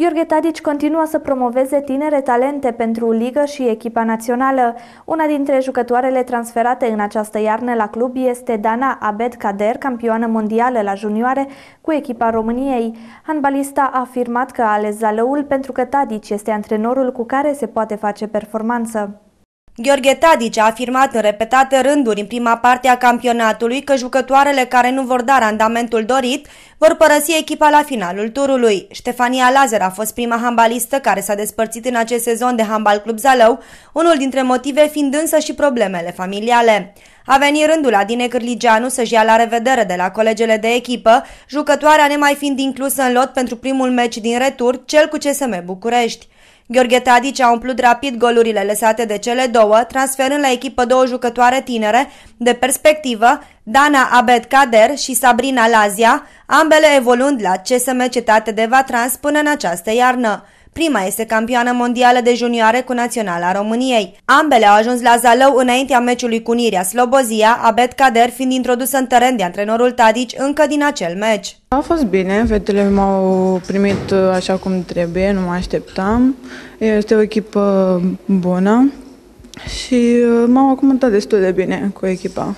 Gheorghe Tadici continuă să promoveze tinere talente pentru ligă și echipa națională. Una dintre jucătoarele transferate în această iarnă la club este Dana Abedkader, campioană mondială la junioare cu echipa României. Handbalista a afirmat că a ales Zalăul pentru că Tadici este antrenorul cu care se poate face performanță. Gheorghe Tadici a afirmat în repetate rânduri în prima parte a campionatului că jucătoarele care nu vor da randamentul dorit vor părăsi echipa la finalul turului. Ștefania Lazar a fost prima handbalistă care s-a despărțit în acest sezon de Handbal Club Zalău, unul dintre motive fiind însă și problemele familiale. A venit rândul Adinei Cârligeanu să-și ia la revedere de la colegele de echipă, jucătoarea nemai fiind inclusă în lot pentru primul meci din retur, cel cu CSM București. Gheorghe Tadici a umplut rapid golurile lăsate de cele două, transferând la echipă două jucătoare tinere de perspectivă, Dana Abedkader și Sabrina Lazia, ambele evoluând la CSM Cetate de Vatrans până în această iarnă. Prima este campioană mondială de junioare cu Naționala României. Ambele au ajuns la Zalău înaintea meciului cu Unirea Slobozia, Abedkader fiind introdusă în teren de antrenorul Tadici încă din acel meci. A fost bine, fetele m-au primit așa cum trebuie, nu mă așteptam. Este o echipă bună și m-am acomodat destul de bine cu echipa.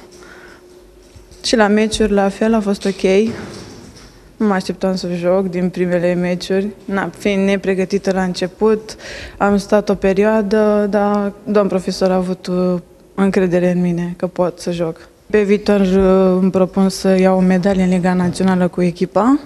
Și la meciuri la fel a fost ok. Nu mă așteptam să joc din primele meciuri, fiind nepregătită la început, am stat o perioadă, dar domn profesor a avut încredere în mine că pot să joc. Pe viitor îmi propun să iau o medalie în Liga Națională cu echipa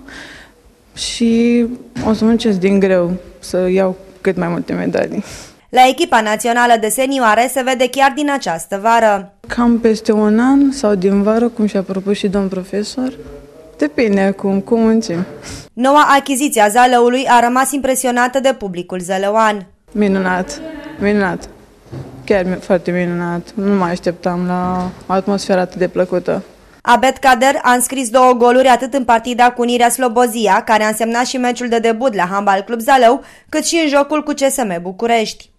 și o să muncesc din greu să iau cât mai multe medalii. La echipa națională de senioare se vede chiar din această vară. Cam peste un an sau din vară, cum și-a propus și domn profesor. Depinde acum, cum muncim. Noua achiziție a Zalăului a rămas impresionată de publicul zălăuan. Minunat, minunat. Chiar foarte minunat. Nu mă așteptam la o atmosferă atât de plăcută. Abedkader a înscris 2 goluri atât în partida cu Unirea Slobozia, care a însemnat și meciul de debut la Handbal Club Zalău, cât și în jocul cu CSM București.